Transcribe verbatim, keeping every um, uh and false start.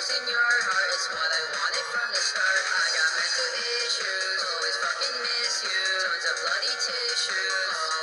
in your heart is what I wanted from the start. I got mental issues, always fucking miss you. Tons of bloody tissues.